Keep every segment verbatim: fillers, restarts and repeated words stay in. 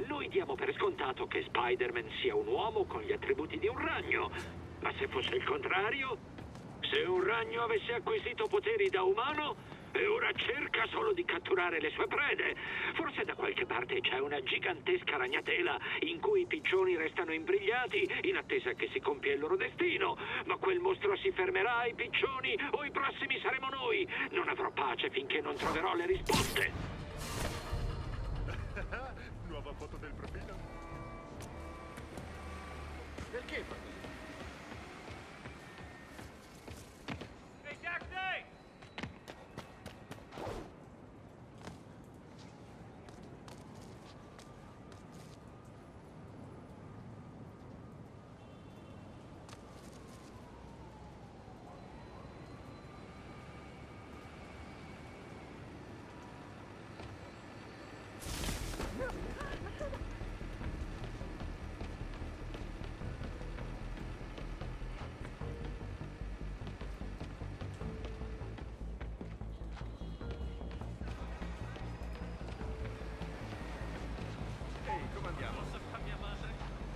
Noi diamo per scontato che Spider-Man sia un uomo con gli attributi di un ragno. Ma se fosse il contrario? Se un ragno avesse acquisito poteri da umano e ora cerca solo di catturare le sue prede, forse da qualche parte c'è una gigantesca ragnatela in cui i piccioni restano imbrigliati in attesa che si compia il loro destino. Ma quel mostro si fermerà, i piccioni, o i prossimi saremo noi. Non avrò pace finché non troverò le risposte. Nuova foto del profilo? Perché fa così? Ehi, Jack Day! Ehi, come andiamo? Mia madre.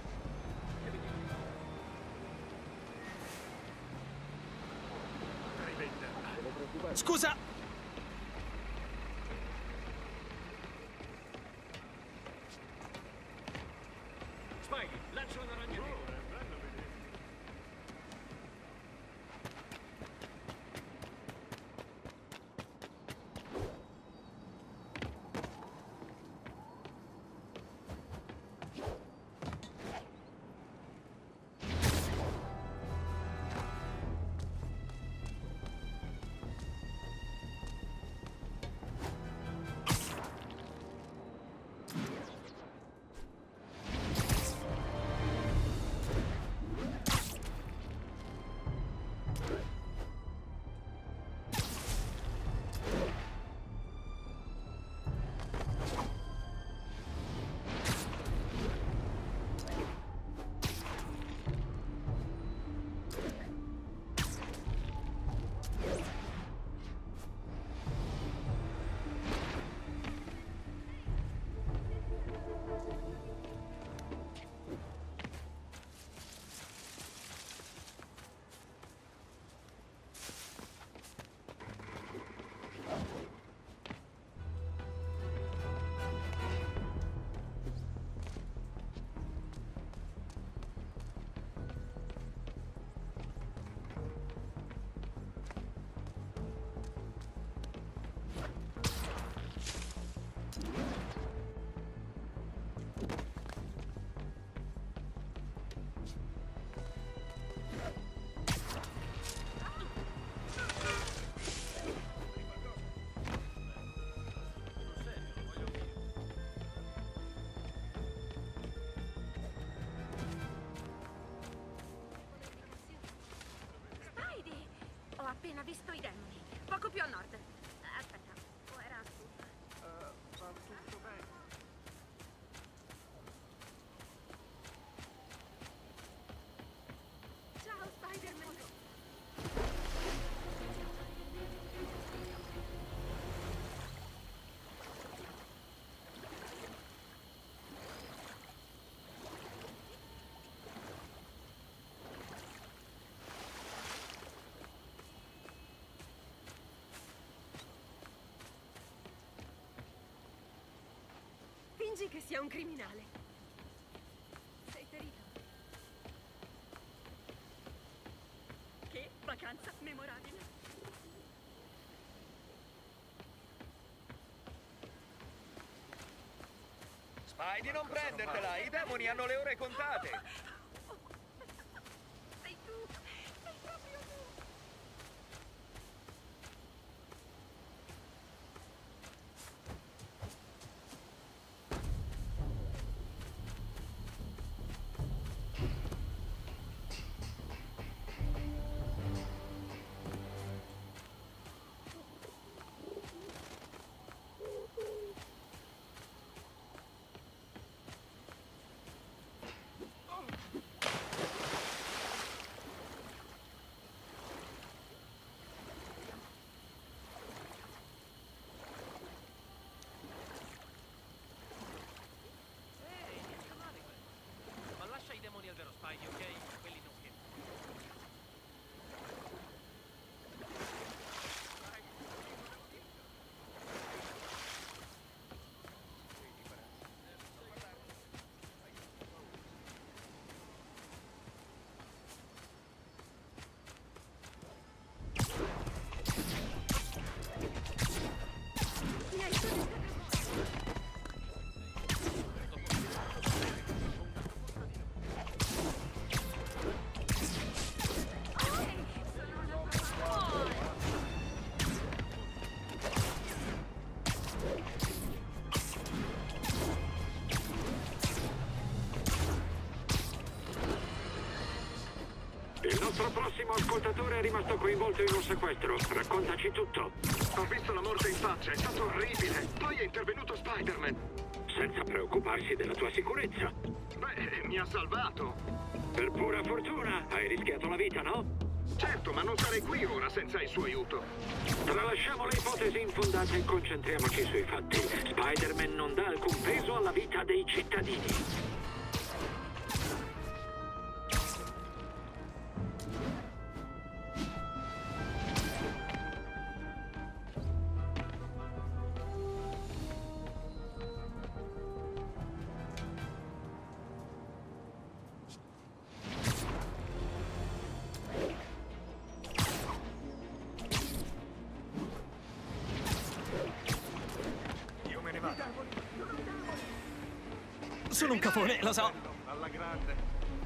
Rivenda. Scusa! Spidey, lancia una ragnatela. Ho appena visto i demoni, poco più a nord. Aspetta, o era a sud? Uh, va tutto bene. Ciao, Spider-Man! Fingi che sia un criminale. Sei ferito. Che vacanza memorabile. Spidey, non prendertela! I demoni hanno le ore contate! Sei tu! Sei proprio tu! Il nostro prossimo ascoltatore è rimasto coinvolto in un sequestro. Raccontaci tutto. Ho visto la morte in faccia, è stato orribile. Poi è intervenuto Spider-Man. Senza preoccuparsi della tua sicurezza. Beh, mi ha salvato. Per pura fortuna hai rischiato la vita, no? Certo, ma non sarei qui ora senza il suo aiuto. Tralasciamo le ipotesi infondate e concentriamoci sui fatti. Spider-Man non dà alcun peso alla vita dei cittadini. Sono un cafone, lo so. Alla grande.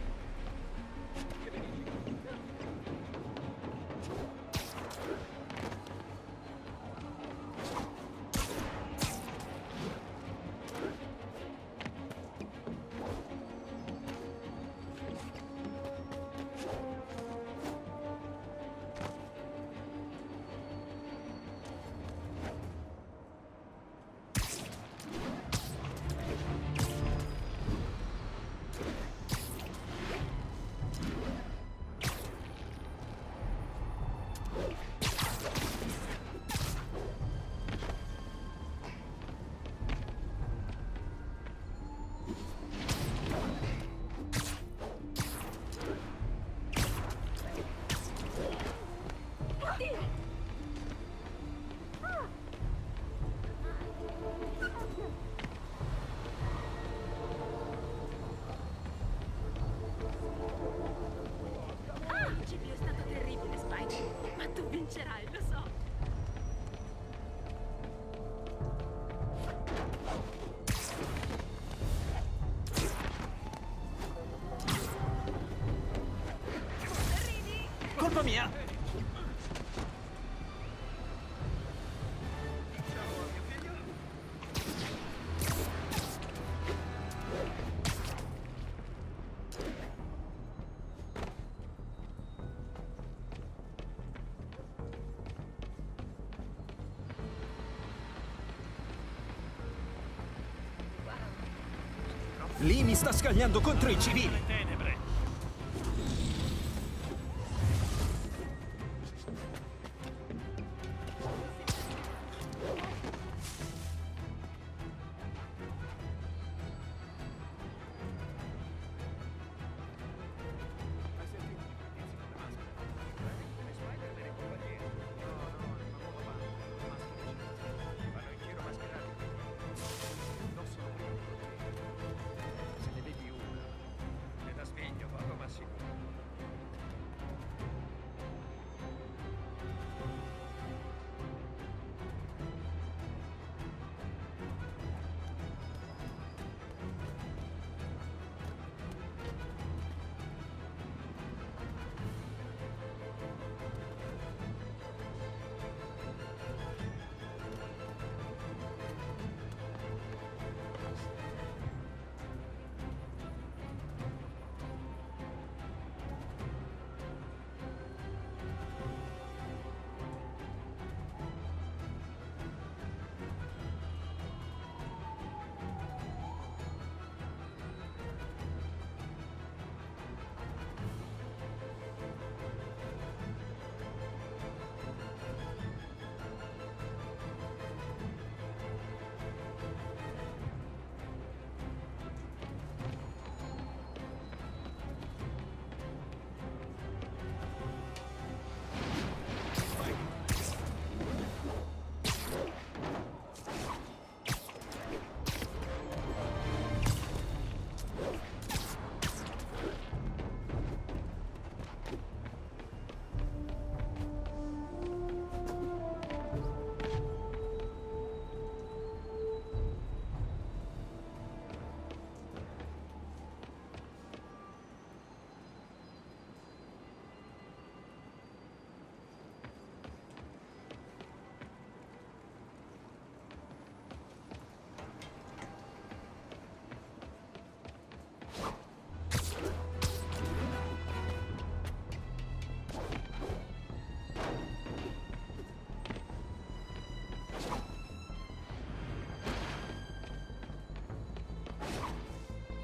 È stato terribile, Spike. Ma tu vincerai, lo so. Colpa mia. Lì mi sta scagliando contro i civili. Tenebre. Vanno in giro mascherati. Non sono qui. Se ne vedi una, ne dà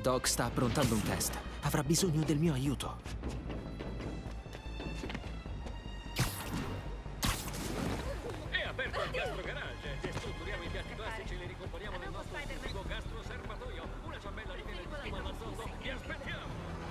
Doc sta approntando un test. Avrà bisogno del mio aiuto. È aperto il gastro garage. Destrutturiamo i piatti plastici e li ricomponiamo nel nostro esclusivo gastro serbatoio. Una ciambella di miele di spuma all'azoto. Vi aspettiamo!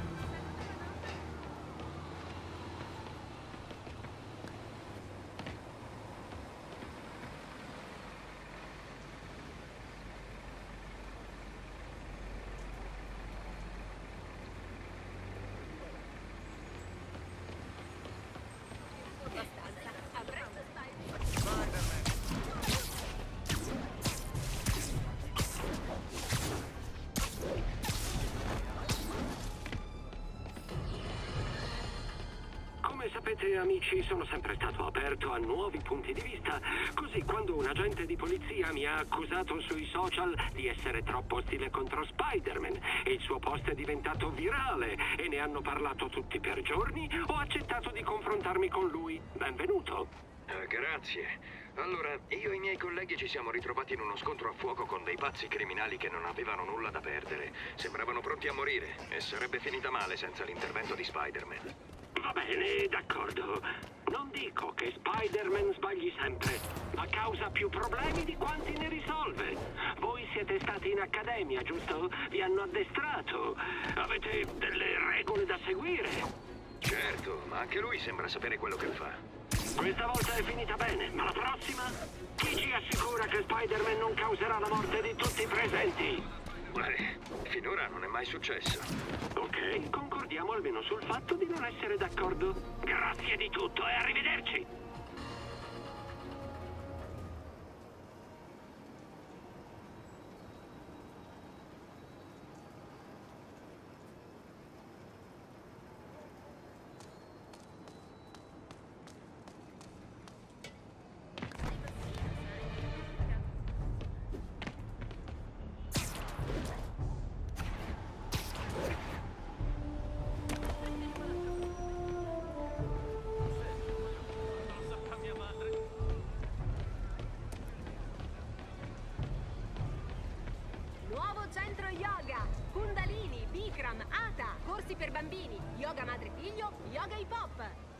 Come sapete, amici, sono sempre stato aperto a nuovi punti di vista. Così, quando un agente di polizia mi ha accusato sui social di essere troppo ostile contro Spider-Man e il suo post è diventato virale e ne hanno parlato tutti per giorni, ho accettato di confrontarmi con lui. Benvenuto. Eh, grazie. Allora, io e i miei colleghi ci siamo ritrovati in uno scontro a fuoco con dei pazzi criminali che non avevano nulla da perdere. Sembravano pronti a morire e sarebbe finita male senza l'intervento di Spider-Man. Va bene, d'accordo. Non dico che Spider-Man sbagli sempre, ma causa più problemi di quanti ne risolve. Voi siete stati in accademia, giusto? Vi hanno addestrato. Avete delle regole da seguire. Certo, ma anche lui sembra sapere quello che fa. Questa volta è finita bene, ma la prossima? Chi ci assicura che Spider-Man non causerà la morte di tutti i presenti? Beh, finora non è mai successo. Ok, concordiamo almeno sul fatto di non essere d'accordo. Grazie di tutto e arrivederci! Nuovo centro yoga! Kundalini, Bikram, Hatha, corsi per bambini, yoga madre-figlio, yoga hip hop.